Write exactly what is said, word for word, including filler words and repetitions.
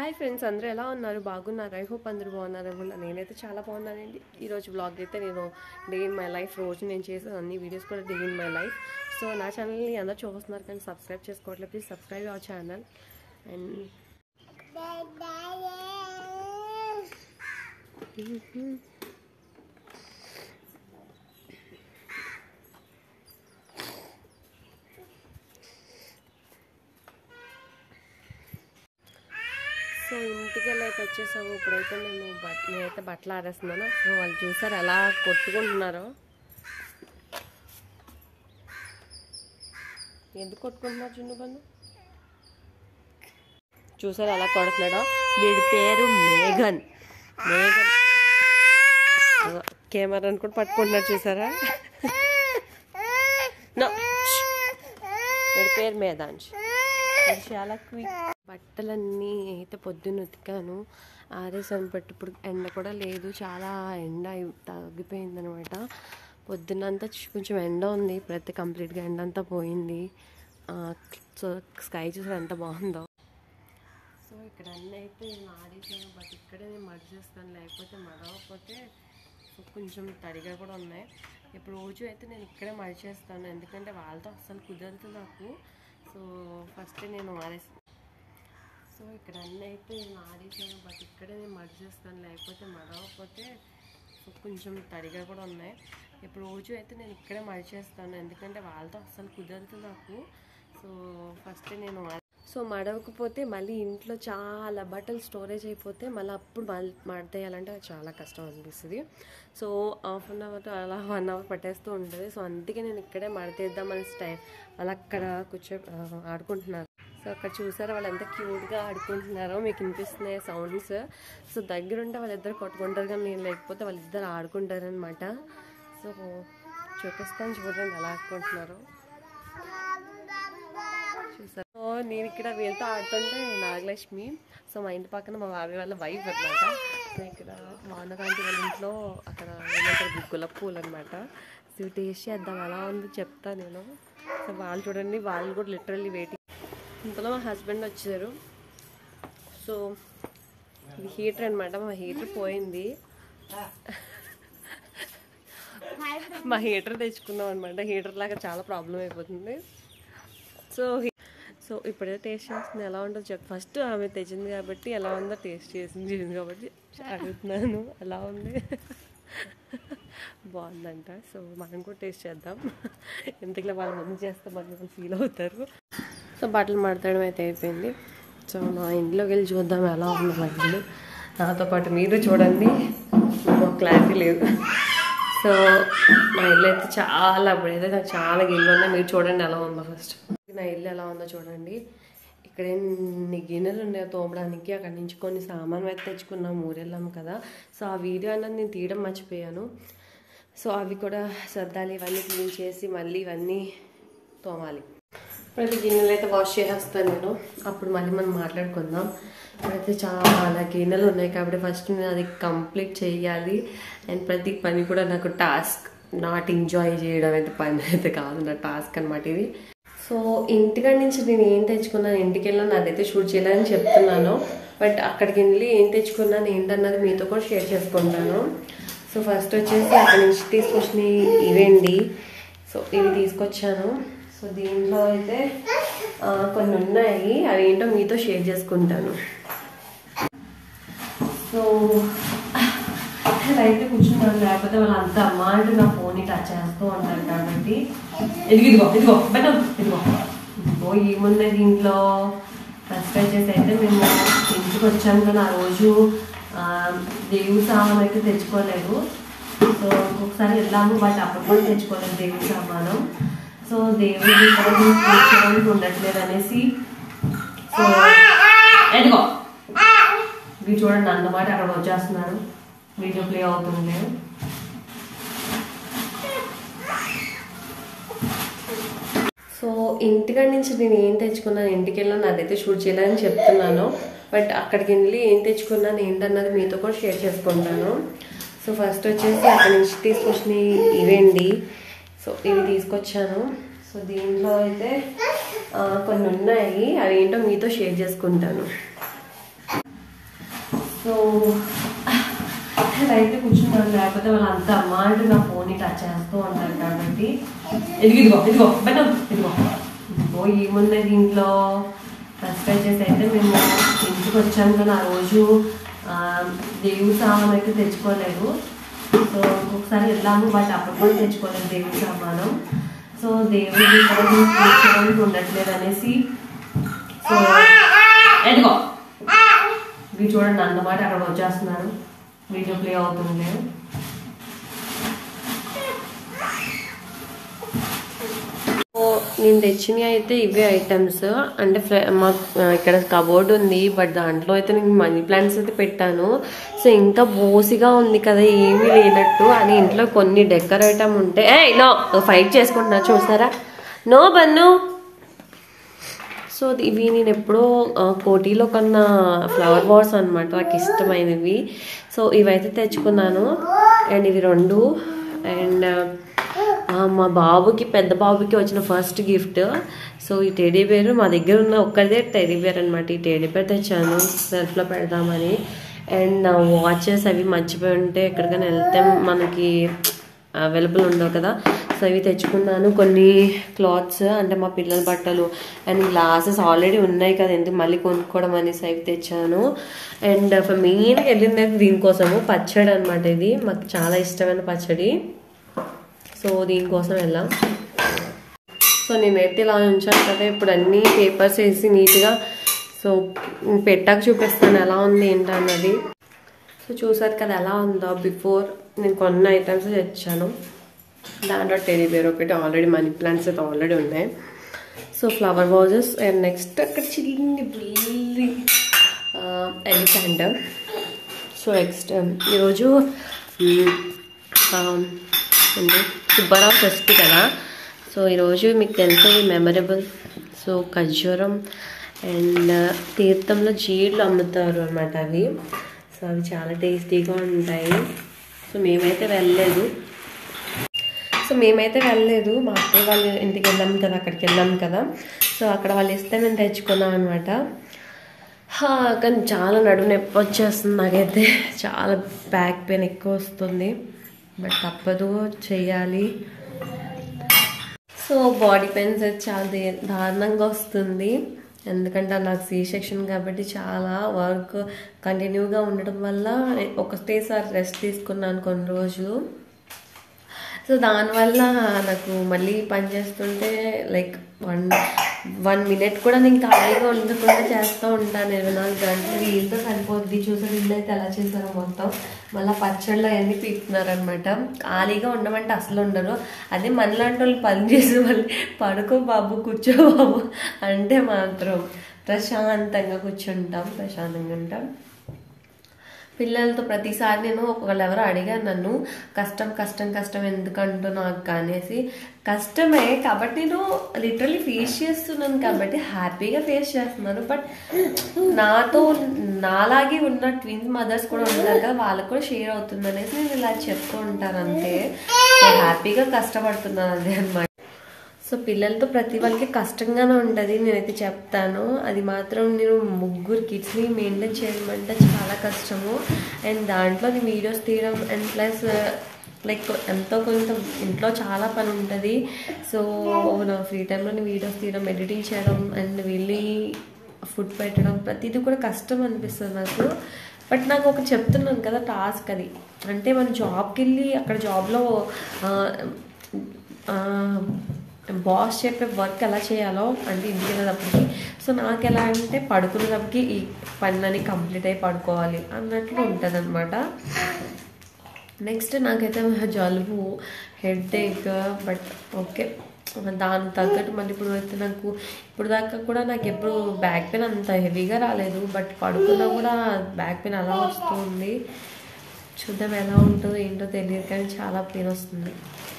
Hi friends, అందరూ ఎలా ఉన్నారు? బాగున్నారు? ఐ హోప్ అందరూ బాగున్నారు అనుకుంటా. నేనైతే చాలా బాగున్నానండి. ఈరోజు బ్లాగ్ అయితే నేను డే ఇన్ మై లైఫ్, రోజు నేను చేసే అన్ని వీడియోస్ కూడా day in my life. So నా ఛానల్ని అందరూ చూస్తున్నారు కానీ సబ్స్క్రైబ్ చేసుకోవట్లేదు. Please subscribe our channel. And so ఇంటికి వెళ్ళైతే వచ్చేసాము. ఇప్పుడైతే నేను బట్ నేనైతే బట్టలు ఆరేస్తున్నాను. సో వాళ్ళు చూసారు ఎలా కొట్టుకుంటున్నారో. ఎందుకు కొట్టుకుంటున్నారు చిన్న పన్ను? చూసారు ఎలా కొడుతున్నాడో. వీడి పేరు మేఘన్. మేఘన్ కెమెరా అనుకుంటూ పట్టుకుంటున్నాడు చూసారా. వీడి పేరు మేధాంశ్. చాలా క్విక్. బట్టలన్నీ అయితే పొద్దున్న ఉతికాను, ఆరేసాను. బట్ ఇప్పుడు ఎండ కూడా లేదు, చాలా ఎండ తగ్గిపోయింది అనమాట. పొద్దున్నంతా కొంచెం ఎండ ఉంది, ఇప్పుడైతే కంప్లీట్గా ఎండ అంతా పోయింది. సో స్కై చూసారు ఎంత బాగుందో. సో ఇక్కడ అన్నీ అయితే నేను ఆరేసాను, బట్ ఇక్కడే నేను మడిచేస్తాను, లేకపోతే మడవకపోతే కొంచెం తడిగా కూడా ఉన్నాయి. ఇప్పుడు రోజు అయితే నేను ఇక్కడే మడిచేస్తాను, ఎందుకంటే వాళ్ళతో అస్సలు కుదరదు నాకు. సో ఫస్ట్ నేను ఆరేస్తాను. సో ఇక్కడ అన్నీ అయితే నేను ఆరేసాను, బట్ ఇక్కడే నేను మడిచేస్తాను, లేకపోతే మడవకపోతే కొంచెం తడిగా కూడా ఉన్నాయి. ఇప్పుడు రోజు అయితే నేను ఇక్కడే మడిచేస్తాను, ఎందుకంటే వాళ్ళతో అస్సలు కుదరదు నాకు. సో ఫస్ట్ నేను సో మడవకపోతే మళ్ళీ ఇంట్లో చాలా బట్టలు స్టోరేజ్ అయిపోతే మళ్ళీ అప్పుడు మళ్ళీ మడతేయాలంటే చాలా కష్టం అనిపిస్తుంది. సో హాఫ్ అన్ అవర్ అలా వన్ అవర్ పట్టేస్తూ ఉంటుంది. సో అందుకే నేను ఇక్కడే మడతేద్దామని స్టైల్ అలా అక్కడ కూర్చో ఆడుకుంటున్నారు. సో అక్కడ చూసారా వాళ్ళు ఎంత క్యూట్గా ఆడుకుంటున్నారో, మీకు వినిపిస్తున్నాయి సౌండ్స్. సో దగ్గరుంటే వాళ్ళిద్దరు కొట్టుకుంటారు, కానీ నేను లేకపోతే వాళ్ళిద్దరు ఆడుకుంటారు అనమాట. సో చూపిస్తాను చూడండి ఎలా ఆడుకుంటున్నారు చూసారు. సో నేను ఇక్కడ వీళ్ళతో ఆడుతుంటే నాగలక్ష్మి, సో మా ఇంటి పక్కన మా బాబాయ్ వాళ్ళ వైఫ్ అనమాట. సో ఇక్కడ వానకాంతి వాళ్ళ ఇంట్లో అక్కడ ఏమంటారు గులాబీ పూలు అనమాట. సో టేస్ట్ చేద్దాం ఎలా ఉందో చెప్తా నేను. సో వాళ్ళు చూడండి, వాళ్ళు కూడా లిటరల్లీ వెయిటింగ్. ఇంతలో మా హస్బెండ్ వచ్చారు. సో ఇది హీటర్ అనమాట, మా హీటర్ పోయింది. మా హీటర్ తెచ్చుకున్నాం అనమాట. హీటర్ లాగా చాలా ప్రాబ్లం అయిపోతుంది. సో సో ఇప్పుడే టేస్ట్ చేస్తుంది, ఎలా ఉంటుందో చెప్పు. ఫస్ట్ ఆమె తెచ్చింది కాబట్టి ఎలా ఉందో టేస్ట్ చేసింది చేసింది కాబట్టి అడుగుతున్నాను ఎలా ఉంది. బాగుందంట. సో మనం కూడా టేస్ట్ చేద్దాం, ఎందుకు వాళ్ళ ముందు చేస్తాం అని వాళ్ళు ఫీల్ అవుతారు. సో బట్టలు మడతడం అయితే అయిపోయింది. సో మా ఇంట్లోకి వెళ్ళి చూద్దాం ఎలా ఉంది మా ఇల్లు. నాతో పాటు మీరు చూడండి, మాకు క్లారిటీ లేదు. సో మా ఇల్లు అయితే చాలా ఇప్పుడైతే నాకు చాలా గిన్నెలు ఉన్నాయి. మీరు చూడండి ఎలా ఉందో. ఫస్ట్ నా ఇల్లు ఎలా ఉందో చూడండి. ఇక్కడ ఎన్ని గిన్నెలు ఉన్నాయో తోమడానికి. అక్కడి నుంచి కొన్ని సామాను అయితే తెచ్చుకున్నాం, ఊరెళ్ళాము కదా. సో ఆ వీడియో అన్నది నేను తీయడం మర్చిపోయాను. సో అవి కూడా సర్దాలి, ఇవన్నీ క్లీన్ చేసి మళ్ళీ ఇవన్నీ తోమాలి. ఇప్పుడైతే గిన్నెలు అయితే వాష్ చేసేస్తాను నేను, అప్పుడు మళ్ళీ మనం మాట్లాడుకుందాం. ఇప్పుడైతే చాలా గిన్నెలు ఉన్నాయి కాబట్టి ఫస్ట్ నేను అది కంప్లీట్ చేయాలి. అండ్ ప్రతి పని కూడా నాకు టాస్క్, నాట్ ఎంజాయ్ చేయడం అయితే పని అయితే కాదు, నా టాస్క్ అనమాట ఇది. సో ఇంటికాడి నుంచి నేను ఏం తెచ్చుకున్నాను, ఇంటికి వెళ్ళాను అదైతే షూట్ చేయాలని చెప్తున్నాను. బట్ అక్కడికి వెళ్ళి ఏం తెచ్చుకున్నాను ఏంటన్నది మీతో కూడా షేర్ చేసుకుంటాను. సో ఫస్ట్ వచ్చేసి అక్కడి నుంచి తీసుకొచ్చిన ఇవేండి. సో ఇవి తీసుకొచ్చాను. సో దీంట్లో అయితే కొన్ని ఉన్నాయి, అవి ఏంటో మీతో షేర్ చేసుకుంటాను. సో అయితే కూర్చున్నాను, లేకపోతే వాళ్ళు అంత అమ్మాట నా ఫోన్ టచ్ చేస్తూ ఉంటారు కాబట్టి. ఇదిగో ఇదిగో ఇదిగో బెనం ఇదిగో ఇదిగో ఏమున్నాయి దీంట్లో. ఫస్ట్ వచ్చేసి అయితే మేము ఇంటికి వచ్చాము కానీ ఆ రోజు దేవుడి సామాను అయితే తెచ్చుకోలేదు. సో ఇంకొకసారి వెళ్ళాము, బట్ అప్పుడు కూడా తెచ్చుకోలేదు దేవుడి సామాను. సో దేవుడి కూర్చోడానికి ఉండట్లేదు అనేసి. సో ఎదిగో ఇవి చూడండి అన్నమాట, అక్కడ వచ్చేస్తున్నారు, వీడియో ప్లే అవుతుంది. సో ఇంటికాడి నుంచి నేను ఏం తెచ్చుకున్నాను, ఇంటికి వెళ్ళాను అదైతే షూట్ చేయాలని చెప్తున్నాను. బట్ అక్కడికి వెళ్ళి ఏం తెచ్చుకున్నాను ఏంటన్నది మీతో కూడా షేర్ చేసుకుంటాను. సో ఫస్ట్ వచ్చేసి అక్కడి నుంచి తీసుకొచ్చిన ఇవేండి. సో ఇవి తీసుకొచ్చాను. సో దీంట్లో అయితే కొన్ని ఉన్నాయి, అవి ఏంటో మీతో షేర్ చేసుకుంటాను. అయితే కూర్చున్నాను, లేకపోతే వాళ్ళు అంత అమ్మ అంటే నా ఫోన్ టచ్ చేస్తూ ఉంటారు కాబట్టి. ఇదిగో ఇదిగో ఇదిగో బెటర్ ఇదిగో ఇదిగో ఏమున్నాయి దీంట్లో. ఫస్ట్ వచ్చేసి అయితే మేము ఇంటికి వచ్చాము కానీ ఆ రోజు దేవుడి సామాన్ అయితే తెచ్చుకోలేదు. సో ఇంకొకసారి వెళ్ళాము, బట్ అప్పుడు కూడా తెచ్చుకోలేదు దేవుడి సామానం. సో దేవుడి కూర్చోడానికి ఉండట్లేదు అనేసి. సో ఎదిగో ఇవి చూడండి అన్నమాట అక్కడ వచ్చేస్తున్నారు, వీడియో ప్లే అవుతుంది. నేను తెచ్చినవి అయితే ఇవే ఐటమ్స్. అంటే మా ఇక్కడ కబోర్డ్ ఉంది, బట్ దాంట్లో అయితే నేను మనీ ప్లాంట్స్ అయితే పెట్టాను. సో ఇంకా బోసిగా ఉంది కదా ఏమీ లేనట్టు అని ఇంట్లో కొన్ని డెకర్ ఐటమ్ ఉంటే ఏ నో ఫైట్ చేసుకుంటున్నా చూసారా, నో బన్ను. సో ఇవి నేను ఎప్పుడో కోటీలో కొన్న ఫ్లవర్ వాస్ అనమాట, నాకు ఇష్టమైనవి. సో ఇవైతే తెచ్చుకున్నాను. అండ్ ఇవి రెండు. అండ్ మా బాబుకి పెద్ద బాబుకి వచ్చిన ఫస్ట్ గిఫ్ట్. సో ఈ టెడీ బేర్ మా దగ్గర ఉన్న ఒక్కరిదే టెడీ బేర్ అనమాట. ఈ టెడీ బేర్ తెచ్చాను సెల్ఫ్లో పెడదామని. అండ్ నా వాచెస్ అవి మర్చిపోయి ఉంటే ఎక్కడికైనా వెళ్తే మనకి అవైలబుల్ ఉండవు కదా. సో ఇవి తెచ్చుకున్నాను. కొన్ని క్లాత్స్ అంటే మా పిల్లల బట్టలు అండ్ గ్లాసెస్ ఆల్రెడీ ఉన్నాయి కదా, ఎందుకు మళ్ళీ కొనుక్కోవడం అనేసి అవి తెచ్చాను. అండ్ మెయిన్గా వెళ్ళింది అయితే దీనికోసము పచ్చడి అనమాట. ఇది మాకు చాలా ఇష్టమైన పచ్చడి. సో దీనికోసం వెళ్ళాం. సో నేనైతే ఇలా ఉంచాను కదా, ఇప్పుడు అన్ని పేపర్స్ వేసి నీట్గా సో పెట్టాక చూపిస్తాను ఎలా ఉంది ఏంటన్నది. సో చూసారు కదా ఎలా ఉందో బిఫోర్. నేను కొన్ని ఐటమ్స్ తెచ్చాను, దాంట్లో టెడీ బేర్ ఒకటి, ఆల్రెడీ మనీ ప్లాంట్స్ అయితే ఆల్రెడీ ఉన్నాయి. So flower vases and next అక్కడ చిల్లి బిల్లి ఎలిఫెంట్. సో నెక్స్ట్ ఈరోజు అండి సుబ్బారావు షష్ఠి కదా. సో ఈరోజు మీకు తెలిసే మెమరబుల్. సో ఖర్జూరం అండ్ తీర్థంలో జీడ్లు అమ్ముతారు అన్నమాట అవి. సో అవి చాలా టేస్టీగా ఉంటాయి. సో మేమైతే వెళ్ళలేదు సో మేమైతే వెళ్ళలేదు మా అత్తయ్య వాళ్ళ ఇంటికి వెళ్ళాం కదా, అక్కడికి వెళ్ళాం కదా. సో అక్కడ వాళ్ళు ఇస్తే మేము తెచ్చుకున్నాం అనమాట. కానీ చాలా నడుము నొప్పి వచ్చేస్తుంది నాకైతే, చాలా బ్యాక్ పెయిన్ ఎక్కువ వస్తుంది, బట్ తప్పదు చెయ్యాలి. సో బాడీ పెయిన్స్ అయితే చాలా దారుణంగా వస్తుంది, ఎందుకంటే నాకు సి సెక్షన్ కాబట్టి చాలా వర్క్ కంటిన్యూగా ఉండడం వల్ల ఒకటేసారి రెస్ట్ తీసుకున్నాను కొన్ని రోజులు. సో దానివల్ల నాకు మళ్ళీ పని చేస్తుంటే లైక్ వన్ వన్ మినిట్ కూడా నేను ఖాళీగా ఉండకుండా చేస్తూ ఉంటాను. ఇరవై నాలుగు గంటలు వీళ్ళతో సరిపోద్ది. చూసారు ఇల్లు అయితే ఎలా చేశారో మొత్తం. మళ్ళీ పచ్చళ్ళు అవన్నీ పీకుతున్నారనమాట. ఖాళీగా ఉండమంటే అసలు ఉండరు. అదే మనలాంటి వాళ్ళు పని చేసి వాళ్ళు పడుకో బాబు కూర్చో బాబు అంటే మాత్రం ప్రశాంతంగా కూర్చుంటాం, ప్రశాంతంగా ఉంటాం. పిల్లలతో ప్రతిసారి నేను ఒకళ్ళు ఎవరో అడిగాను నన్ను, కష్టం కష్టం కష్టం ఎందుకంటూ నాకు అనేసి. కష్టమే కాబట్టి నేను లిటరలీ ఫేస్ చేస్తున్నాను కాబట్టి హ్యాపీగా ఫేస్ చేస్తున్నాను. బట్ నాతో నాలాగే ఉన్న ట్విన్స్ మదర్స్ కూడా ఉంటారు కదా, వాళ్ళకు కూడా షేర్ అవుతుంది అనేసి నేను ఇలా చెప్తూ ఉంటాను అంతే. హ్యాపీగా కష్టపడుతున్నాను అదే అనమాట. సో పిల్లలతో ప్రతి వాళ్ళకి కష్టంగానే ఉంటుంది, నేనైతే చెప్తాను. అది మాత్రం నేను ముగ్గురు కిడ్స్ని మెయింటైన్ చేయమంటే చాలా కష్టము. అండ్ దాంట్లో నేను వీడియోస్ తీయడం అండ్ ప్లస్ లైక్ ఎంతో కొంత ఇంట్లో చాలా పని ఉంటుంది. సో నా ఫ్రీ టైంలో నేను వీడియోస్ తీయడం, ఎడిటింగ్ చేయడం అండ్ వెళ్ళి ఫుడ్ పెట్టడం ప్రతిదీ కూడా కష్టం అనిపిస్తుంది నాకు. బట్ నాకు ఒక చెప్తున్నాను కదా టాస్క్, అది అంటే మనం జాబ్కి వెళ్ళి అక్కడ జాబ్లో బాస్ చెప్పే వర్క్ ఎలా చేయాలో అంటే ఇంటికి వెళ్ళేటప్పటికి, సో నాకు ఎలా అంటే పడుకునేటప్పటికి ఈ పనులని కంప్లీట్ అయ్యి పడుకోవాలి అన్నట్లు ఉంటుంది అనమాట. నెక్స్ట్ నాకైతే జలుబు, హెడ్ ఏక్, బట్ ఓకే దానికి తగ్గట్టు మళ్ళీ ఇప్పుడు అయితే నాకు ఇప్పుడు దాకా కూడా నాకు ఎప్పుడు బ్యాక్ పెయిన్ అంత హెవీగా రాలేదు, బట్ పడుకున్నా కూడా బ్యాక్ పెయిన్ అలా వస్తుంది. చూద్దాం ఎలా ఉంటుందో ఏంటో తెలియదు, కానీ చాలా పెయిన్ వస్తుంది.